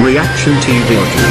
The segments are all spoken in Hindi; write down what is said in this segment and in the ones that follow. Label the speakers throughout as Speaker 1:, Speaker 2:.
Speaker 1: ReactionTVUrdu.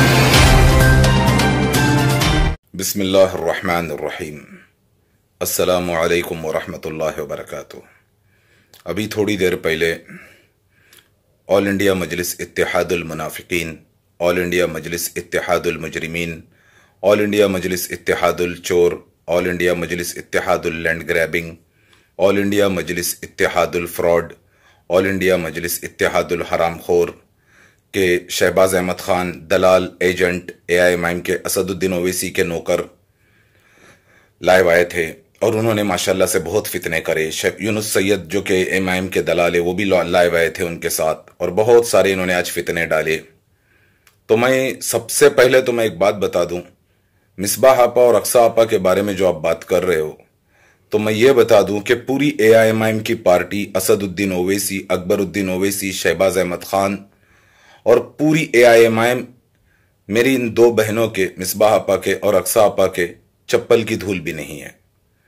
Speaker 2: बिस्मिल्लाहिर्रहमानिर्रहीम। अस्सलामु अलैकुम वरहमतुल्लाहि वबरकातुहू। अभी थोड़ी देर पहले ऑल इंडिया मजलिस इत्तेहादुल मुनाफिकीन, ऑल इंडिया मजलिस इत्तेहादुल मुजरिमीन, ऑल इंडिया मजलिस इत्तेहादुल चोर, all India Majlis Ittehadul land grabbing, all India Majlis Ittehadul fraud, all India Majlis Ittehadul हरामखोर के शहबाज अहमद खान दलाल एजेंट AIMIM के असदुद्दीन ओवैसी के नौकर लाइव आए थे और उन्होंने माशाल्लाह से बहुत फितने करे। यूनुस सैयद जो कि AIMIM के दलाल है वो भी लाइव आए थे उनके साथ, और बहुत सारे इन्होंने आज फितने डाले। तो मैं सबसे पहले तो मैं एक बात बता दूं, मिसबाह आपा और अक्सा आपा के बारे में जो आप बात कर रहे हो, तो मैं ये बता दूं कि पूरी AIMIM की पार्टी असदुद्दीन ओवैसी, अकबरुद्दीन ओवैसी, शहबाज अहमद खान और पूरी AIMIM मेरी इन दो बहनों के, मिसबाह आपा के और अक्सा आपा के, चप्पल की धूल भी नहीं है।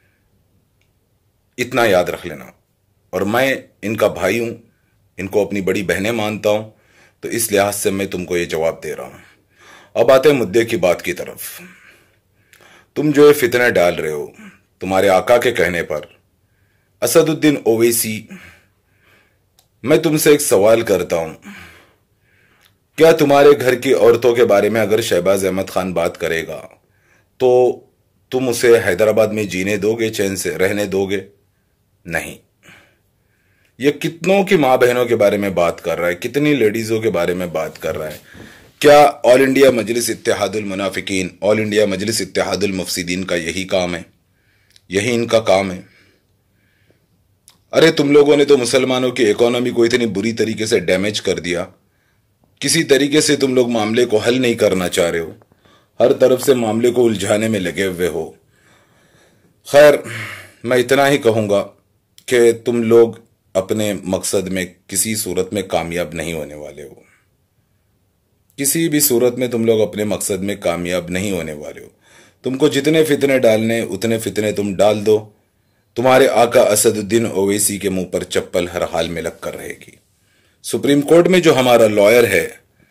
Speaker 2: इतना याद रख लेना। और मैं इनका भाई हूं, इनको अपनी बड़ी बहनें मानता हूं, तो इस लिहाज से मैं तुमको ये जवाब दे रहा हूं। अब आते हैं मुद्दे की बात की तरफ। तुम जो ये फितने डाल रहे हो तुम्हारे आका के कहने पर, असदुद्दीन ओवैसी, मैं तुमसे एक सवाल करता हूं, क्या तुम्हारे घर की औरतों के बारे में अगर शहबाज अहमद खान बात करेगा तो तुम उसे हैदराबाद में जीने दोगे, चैन से रहने दोगे? नहीं। ये कितनों की मां बहनों के बारे में बात कर रहा है, कितनी लेडीजों के बारे में बात कर रहा है। क्या ऑल इंडिया मजलिस इत्तेहादुल मुनाफिकीन, ऑल इंडिया मजलिस इत्तेहादुल मुफसिदीन का यही काम है? यही इनका काम है? अरे तुम लोगों ने तो मुसलमानों की इकोनॉमी को इतनी बुरी तरीके से डैमेज कर दिया, किसी तरीके से तुम लोग मामले को हल नहीं करना चाह रहे हो, हर तरफ से मामले को उलझाने में लगे हुए हो। खैर, मैं इतना ही कहूंगा कि तुम लोग अपने मकसद में किसी सूरत में कामयाब नहीं होने वाले हो। किसी भी सूरत में तुम लोग अपने मकसद में कामयाब नहीं होने वाले हो। तुमको जितने फितने डालने उतने फितने तुम डाल दो, तुम्हारे आका असदुद्दीन ओवैसी के मुंह पर चप्पल हर हाल में लग कर रहेगी। सुप्रीम कोर्ट में जो हमारा लॉयर है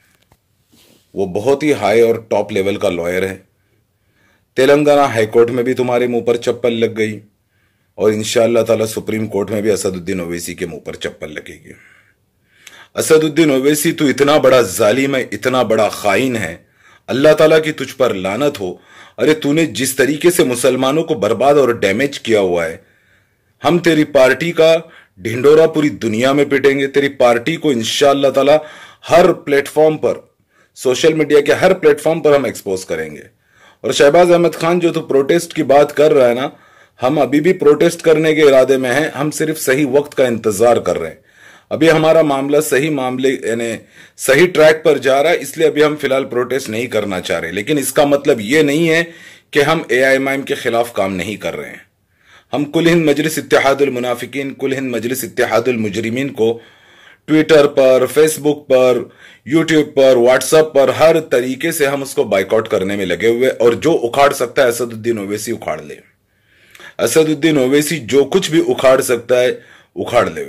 Speaker 2: वो बहुत ही हाई और टॉप लेवल का लॉयर है। तेलंगाना हाईकोर्ट में भी तुम्हारे मुंह पर चप्पल लग गई, और इंशाअल्लाह ताला सुप्रीम कोर्ट में भी असदुद्दीन ओवैसी के मुंह पर चप्पल लगेगी। असदुद्दीन ओवैसी, तू इतना बड़ा जालिम है, इतना बड़ा खाइन है, अल्लाह ताला की तुझ पर लानत हो। अरे तूने जिस तरीके से मुसलमानों को बर्बाद और डैमेज किया हुआ है, हम तेरी पार्टी का ढिंडोरा पूरी दुनिया में पिटेंगे। तेरी पार्टी को इंशाअल्लाह ताला हर प्लेटफॉर्म पर, सोशल मीडिया के हर प्लेटफॉर्म पर हम एक्सपोज करेंगे। और शहबाज अहमद खान, जो तू प्रोटेस्ट की बात कर रहा है ना, हम अभी भी प्रोटेस्ट करने के इरादे में हैं। हम सिर्फ सही वक्त का इंतजार कर रहे हैं। अभी हमारा मामला सही मामले यानी सही ट्रैक पर जा रहा है, इसलिए अभी हम फिलहाल प्रोटेस्ट नहीं करना चाह रहे। लेकिन इसका मतलब यह नहीं है कि हम AIMIM के खिलाफ काम नहीं कर रहे हैं। हम कुल हिंद मजलिस इत्तेहादुल मुनाफिकीन, कुल हिंद मजलिस इत्तेहादुल मुजरिमीन को ट्विटर पर, फेसबुक पर, यूट्यूब पर, व्हाट्सएप पर, हर तरीके से हम उसको बाइकआउट करने में लगे हुए। और जो उखाड़ सकता है असदुद्दीन ओवैसी उखाड़ ले। असदुद्दीन ओवैसी जो कुछ भी उखाड़ सकता है उखाड़ ले।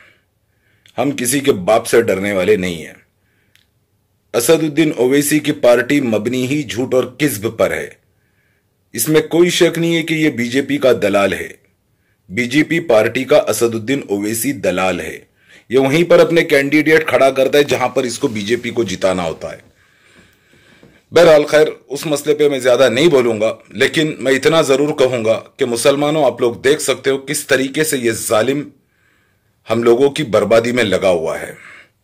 Speaker 2: हम किसी के बाप से डरने वाले नहीं हैं। असदुद्दीन ओवैसी की पार्टी मबनी ही झूठ और किस्ब पर है। इसमें कोई शक नहीं है कि यह बीजेपी का दलाल है। बीजेपी पार्टी का असदुद्दीन ओवैसी दलाल है। यह वहीं पर अपने कैंडिडेट खड़ा करता है जहां पर इसको बीजेपी को जिताना होता है। बहरहाल, खैर, उस मसले पे मैं ज्यादा नहीं बोलूंगा, लेकिन मैं इतना जरूर कहूंगा कि मुसलमानों, आप लोग देख सकते हो किस तरीके से यह जालिम हम लोगों की बर्बादी में लगा हुआ है।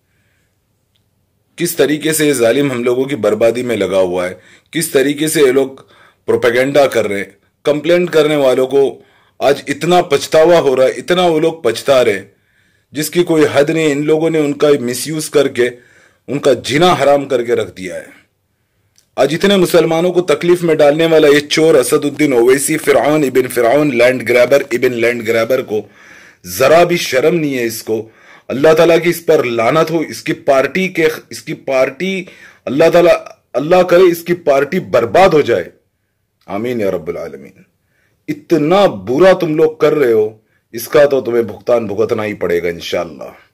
Speaker 2: किस तरीके से ये जालिम हम लोगों की बर्बादी में लगा हुआ है, किस तरीके से ये लोग प्रोपेगेंडा कर रहे हैं। कंप्लेंट करने वालों को आज इतना पछतावा हो रहा है, इतना वो लोग पछता रहे जिसकी कोई हद नहीं। इन लोगों ने उनका मिसयूज करके उनका जीना हराम करके रख दिया है। आज इतने मुसलमानों को तकलीफ में डालने वाला ये चोर असदुद्दीन ओवैसी, फिरौन इबिन फिरौन, लैंड ग्रैबर इबिन लैंड ग्रैबर को जरा भी शर्म नहीं है। इसको अल्लाह ताला की इस पर लानत हो। इसकी पार्टी अल्लाह ताला, अल्लाह करे इसकी पार्टी बर्बाद हो जाए। आमीन या रब्बुल आलमीन। इतना बुरा तुम लोग कर रहे हो, इसका तो तुम्हें भुगतान भुगतना ही पड़ेगा इंशाअल्लाह।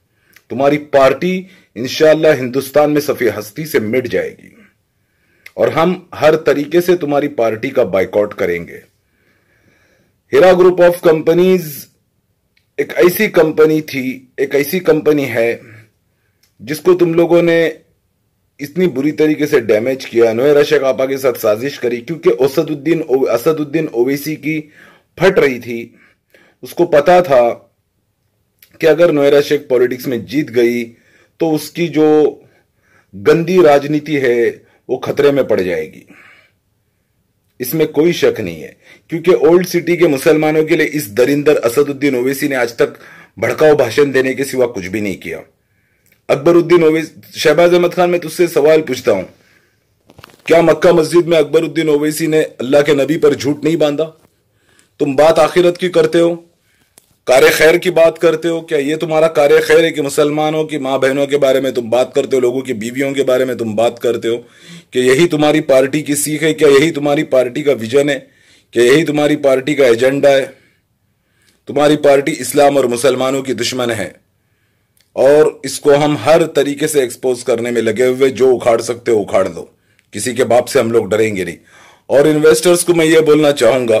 Speaker 2: तुम्हारी पार्टी इंशाअल्लाह हिंदुस्तान में सफेद हस्ती से मिट जाएगी और हम हर तरीके से तुम्हारी पार्टी का बाइकआउट करेंगे। हीरा ग्रुप ऑफ कंपनीज एक ऐसी कंपनी थी, एक ऐसी कंपनी है जिसको तुम लोगों ने इतनी बुरी तरीके से डैमेज किया। नौहेरा शेख आपा के साथ साजिश करी क्योंकि असदुद्दीन ओवैसी की फट रही थी। उसको पता था कि अगर नौहेरा शेख पॉलिटिक्स में जीत गई तो उसकी जो गंदी राजनीति है वो खतरे में पड़ जाएगी। इसमें कोई शक नहीं है, क्योंकि ओल्ड सिटी के मुसलमानों के लिए इस दरिंदर असदुद्दीन ओवैसी ने आज तक भड़काऊ भाषण देने के सिवा कुछ भी नहीं किया। अकबरुद्दीन ओवैसी, शहबाज अहमद खान, मैं तुझसे सवाल पूछता हूं, क्या मक्का मस्जिद में अकबरुद्दीन ओवैसी ने अल्लाह के नबी पर झूठ नहीं बांधा? तुम बात आखिरत की करते हो, कार्य खैर की बात करते हो। क्या ये तुम्हारा कार्य खैर है कि मुसलमानों की मां बहनों के बारे में तुम बात करते हो, लोगों की बीवियों के बारे में तुम बात करते हो? कि यही तुम्हारी पार्टी की सीख है? क्या यही तुम्हारी पार्टी का विजन है? क्या यही तुम्हारी पार्टी का एजेंडा है? तुम्हारी पार्टी इस्लाम और मुसलमानों की दुश्मन है और इसको हम हर तरीके से एक्सपोज करने में लगे हुए। जो उखाड़ सकते हो उखाड़ दो, किसी के बाप से हम लोग डरेंगे नहीं। और इन्वेस्टर्स को मैं ये बोलना चाहूंगा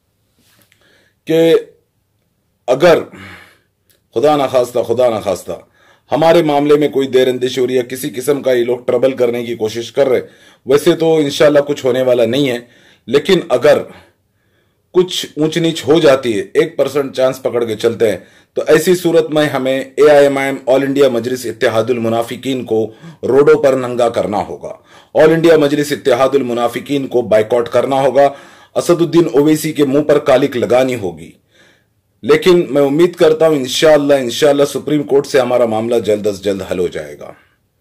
Speaker 2: कि अगर खुदा ना खास्ता हमारे मामले में कोई देर अंदेशी हो रही है, किसी किस्म का ये लोग ट्रबल करने की कोशिश कर रहे, वैसे तो इंशाल्लाह कुछ होने वाला नहीं है, लेकिन अगर कुछ ऊंच नीच हो जाती है, 1% चांस पकड़ के चलते हैं, तो ऐसी सूरत में हमें AIMIM all India Majlis Ittehadul मुनाफिकीन को रोडों पर नंगा करना होगा। ऑल इंडिया मजलिस इत्तेहादुल मुनाफिकीन को बाइकआउट करना होगा। असदुद्दीन ओवैसी के मुंह पर कालिक लगानी होगी। लेकिन मैं उम्मीद करता हूं इंशाअल्लाह सुप्रीम कोर्ट से हमारा मामला जल्द अज जल्द हल हो जाएगा।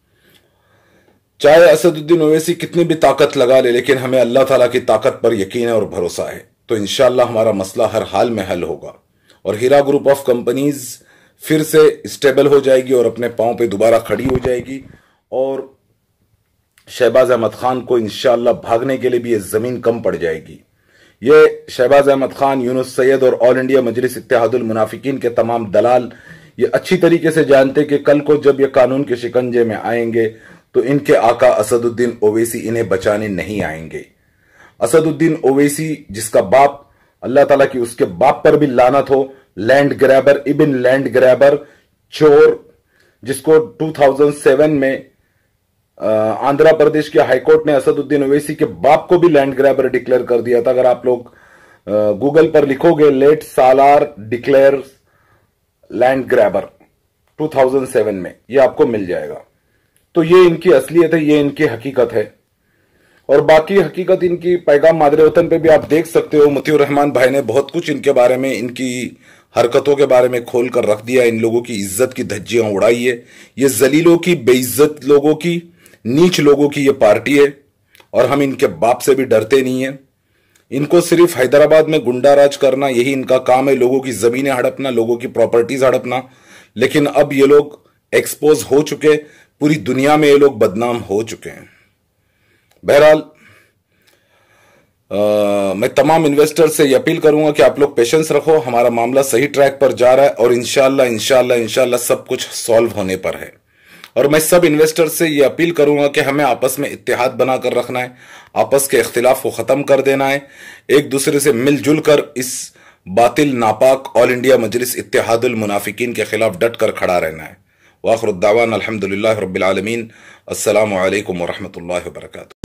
Speaker 2: चाहे असदुद्दीन ओवैसी कितनी भी ताकत लगा ले, लेकिन हमें अल्लाह ताला की ताकत पर यकीन है और भरोसा है, तो इंशाअल्लाह हमारा मसला हर हाल में हल होगा और हीरा ग्रुप ऑफ कंपनीज फिर से स्टेबल हो जाएगी और अपने पांव पे दोबारा खड़ी हो जाएगी। और शहबाज अहमद खान को इंशाअल्लाह भागने के लिए भी ये जमीन कम पड़ जाएगी। ये शहबाज अहमद खान, यूनुस सैयद और ऑल इंडिया मजलिस इत्तेहादुल मुनाफिकीन के तमाम दलाल ये अच्छी तरीके से जानते कि कल को जब ये कानून के शिकंजे में आएंगे तो इनके आका असदुद्दीन ओवैसी इन्हें बचाने नहीं आएंगे। असदुद्दीन ओवैसी जिसका बाप, अल्लाह ताला की उसके बाप पर भी लानत हो, लैंड ग्रैबर, इबिन लैंड ग्रैबर, चोर, जिसको 2007 में आंध्र प्रदेश के हाईकोर्ट ने असदुद्दीन ओवैसी के बाप को भी लैंड ग्रैबर डिक्लेयर कर दिया था। अगर आप लोग गूगल पर लिखोगे late Salar declare land grabber 2007 में, ये आपको मिल जाएगा। तो ये इनकी असलियत है, ये इनकी हकीकत है। और बाकी हकीकत इनकी पैगाम मादरे वतन पे भी आप देख सकते हो। मुतीउर रहमान भाई ने बहुत कुछ इनके बारे में, इनकी हरकतों के बारे में खोल कर रख दिया। इन लोगों की इज्जत की धज्जियां उड़ाई है। ये जलीलों की, बेइज्जत लोगों की, नीच लोगों की ये पार्टी है और हम इनके बाप से भी डरते नहीं है। इनको सिर्फ हैदराबाद में गुंडा राज करना, यही इनका काम है, लोगों की जमीनें हड़पना, लोगों की प्रॉपर्टीज हड़पना। लेकिन अब ये लोग एक्सपोज हो चुके, पूरी दुनिया में ये लोग बदनाम हो चुके हैं। बहरहाल मैं तमाम इन्वेस्टर्स से ये अपील करूंगा कि आप लोग पेशेंस रखो, हमारा मामला सही ट्रैक पर जा रहा है और इंशाल्लाह सब कुछ सॉल्व होने पर है। और मैं सब इन्वेस्टर्स से ये अपील करूंगा कि हमें आपस में इत्तेहाद बनाकर रखना है, आपस के इख्तिलाफ को खत्म कर देना है, एक दूसरे से मिलजुल कर इस बातिल नापाक ऑल इंडिया मजलिस इत्तेहादुल मुनाफिकीन के खिलाफ डट कर खड़ा रहना है। वाखिर दावाना अल्हम्दुलिल्लाह रब्बिल आलमीन। अस्सलामु अलैकुम व रहमतुल्लाहि व बरकातुहू।